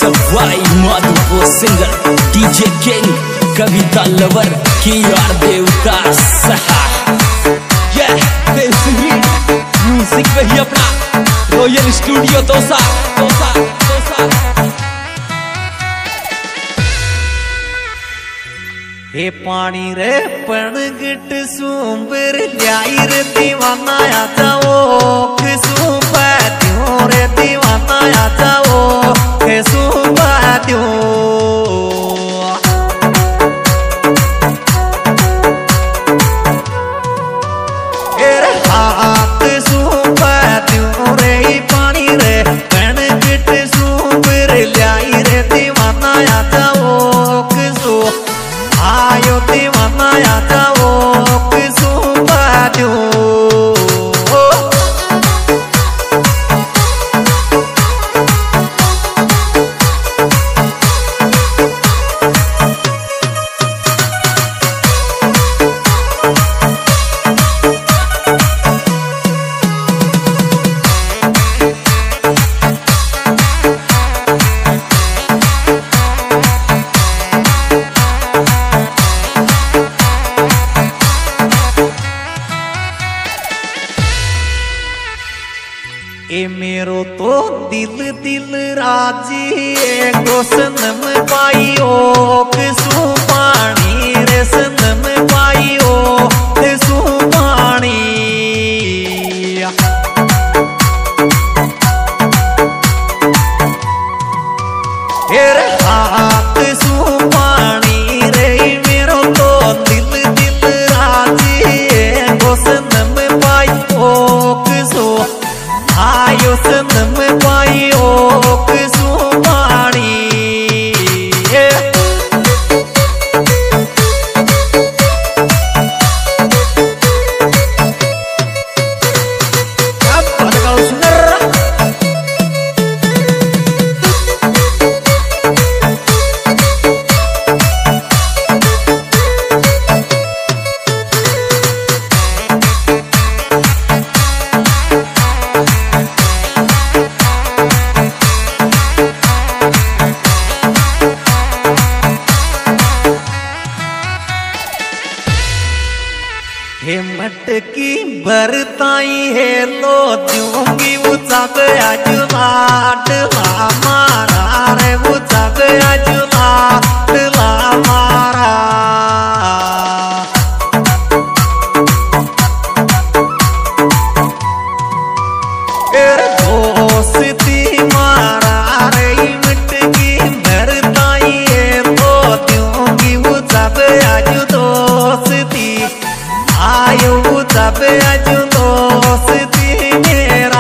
Sawai Madhopur singer DJ king Kavita lover की यार देव का सहा म्यूजिक में ही अपना रॉयल स्टूडियो तोसा तोसा तोसा। हे पानी रे पणगट सुंबर ल्याई रे दीवाना आ जाओ के सुंबा त्यों रे दीवाना आ जाओ के सुंबा त्यों। रे हाथ सुंबा त्यों रे पानी रे पणगट सुंबर ल्याई रे दीवाना आ जाओ के सो आयो दीवाना आ जाओ के सुंबा त्यों। ए मेरो तो दिल दिल राजी एको सनम पाइयो के सुपानी रे सनम पाइयो के सुपानी। रे हाथ सुपानी रे मेरो तो दिल दिल राजी एको सनम पाइयो के सो आयो सनम पाइयो के सुपानी। हे मटकी बरताई है लो दूंगी उचा गया जुलाट ला मारा रे उचा गया जुलाट ला मारा। दोस्ती मारा रे मटकी बरताई है लो दूंगी उचा गया जु दोस्ती आयो तब आज दोस्ती मेरा।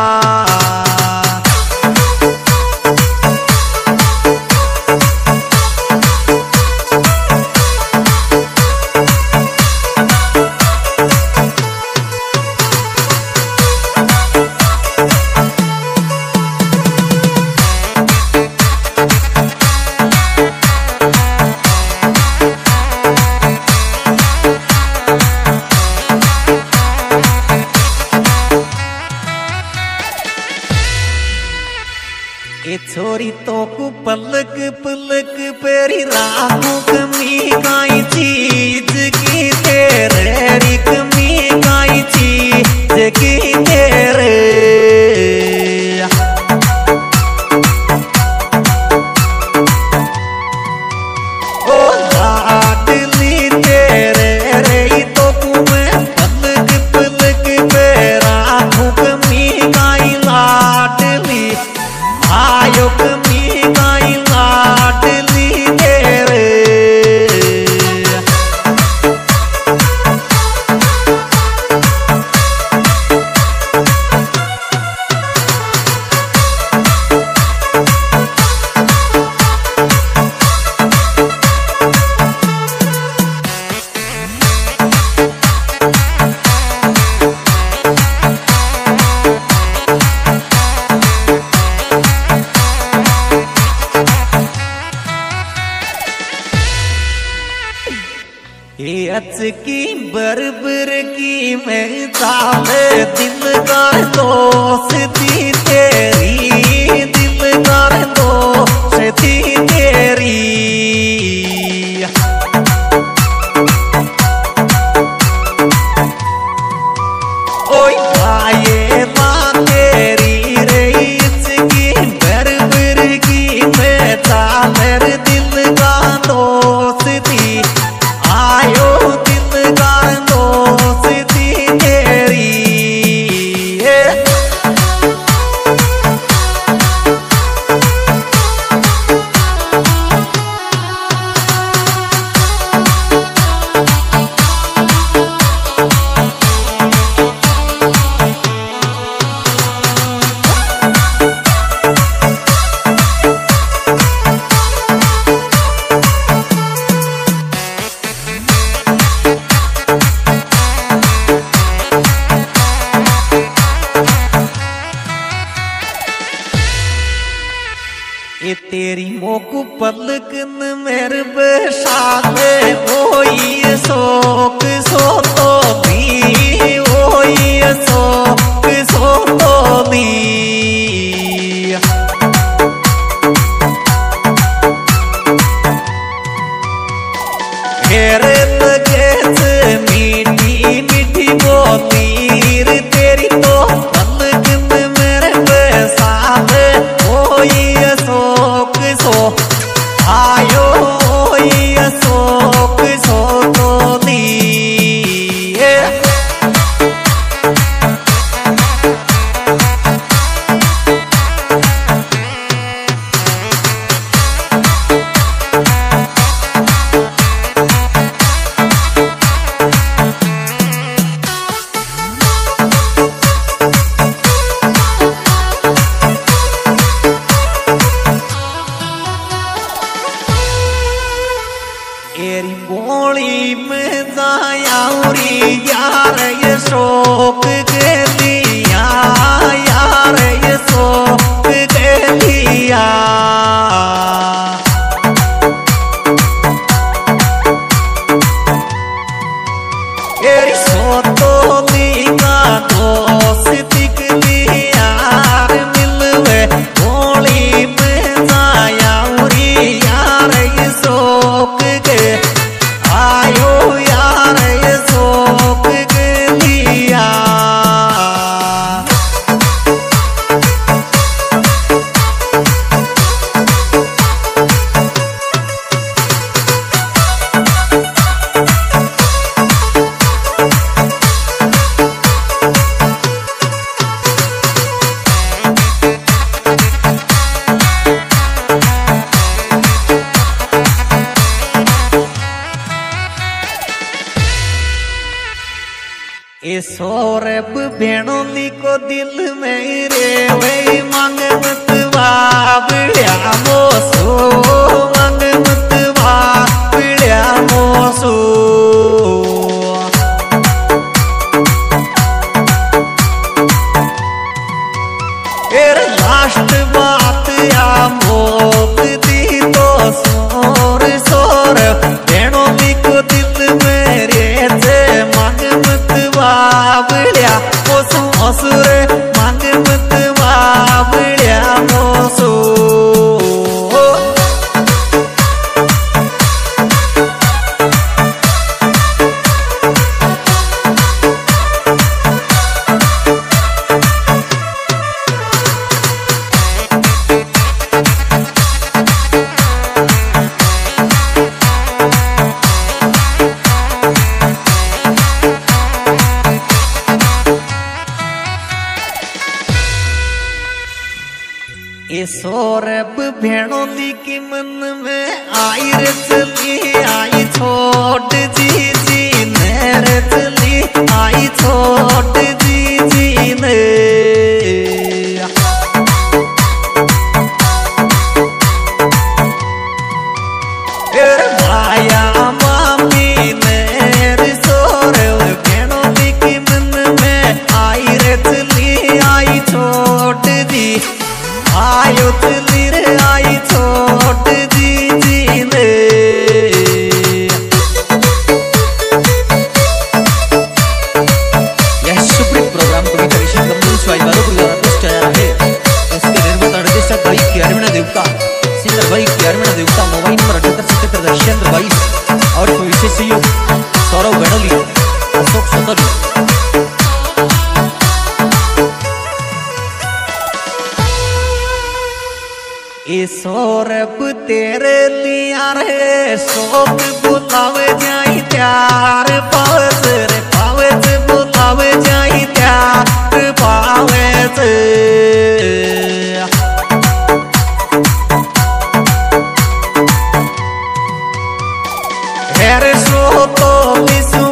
ए छोरी तो को पलक पलक पेरी राखू कमी काई चीज की तेरे री कमी काई चीज की तेरे। ओ लाडली तेरे रे तो तुम्हें पलक पलक पे राखू कमी काई लाडली आयो कमी काई लाडली तेरे। की बरबर की मैं ताले दिल कर दोस्ती तेरी दिल कर दोस्ती थी तेरी ओए आए ना तेरी रईस की बरबर की बेटा मेरे दिल का दोस्ती आयो दिल का दोस्ती तेरी ये तेरी मोकू पलकन मेरे बेसाते ओई सोक सो तो दी ओई सोक सो तो दी घेरे लगे मीठी मीठी बोतीर तेरी तो पलकन मेरे बेसाते ओई सोक सो आयो सोक सो तो दी एरी बोली में जायाउरी यार ये शोक के लिया यार ये शोक के लिया एरी सोतो लीगा दोस्ती के लिया मिलवे बोली में जायाउरी यार ये शोक आयो यार ये सोक के लिया ए सौरभ भेणोली को दिल में रे वे मांग मत बाबड़िया मोसो मांग मत बाबड़िया मोसो एर लास्ट बात या मोत दी तो सोर सोर भेणोली को दिल में रे से मांग मत बाबड़िया मोसो असुरे मांग मत बाबड़िया मोसो ये सौरभ भेणोली की मन में आई रे चली आई छोट जी जी ने रे चली आई छोट जी जी ने माया मामी ने रे सौरभ भेणोली की मन में आई रे चली आई छोट जी आयो चली रे आई छोट जी जी ने जितेंद्र भाई और विशेष सहयोग सौरभ गणली, अशोक सतरी। ए सौरभ तेरे लिया रे शोक बुलावे जाई त्यार पावस रे पावस बुलावे जाई त्यार पावस हेर सो तो लिसु